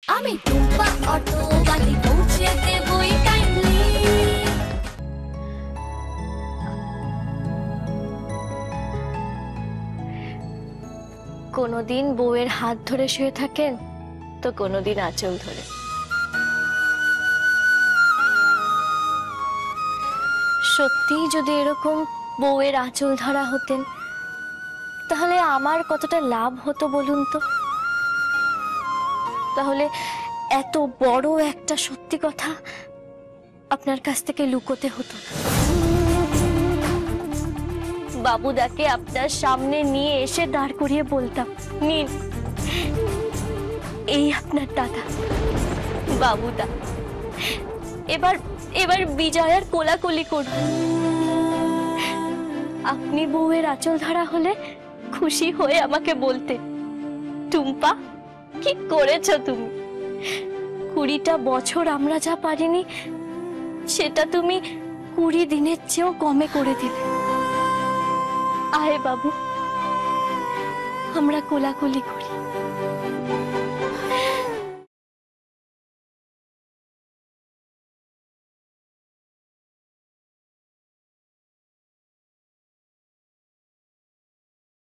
আমি টুম্পা অটোওয়ালি পৌঁছে দেবই কাইন্ডলি। কোনোদিন বউয়ের হাত ধরে শুয়ে থাকেন, তো কোনোদিন আঁচল ধরে। সত্যিই যদি এরকম বউয়ের আঁচল ধরা হতেন, তাহলে আমার কতটা লাভ হতো বলুন তো। তাহলে এত বড় একটা সত্যি কথা আপনার কাছ থেকে লুকোতে হতো না। বাবুদাকে আপনার সামনে নিয়ে এসে দাঁড় করিয়ে বলতাম, নিন, এই আপনার দাদা বাবুদা, এবার এবার বিজয়ার কোলাকুলি করুন। আপনি বউয়ের আঁচল ধরা হলে খুশি হয়ে আমাকে বলতেন, টুম্পা কি করেছো তুমি? 20টা বছর আমরা যা পারিনি, সেটা তুমি 20 দিনের চেয়েও কমে করে দিলে। আয় বাবু, আমরা কোলাকুলি করি।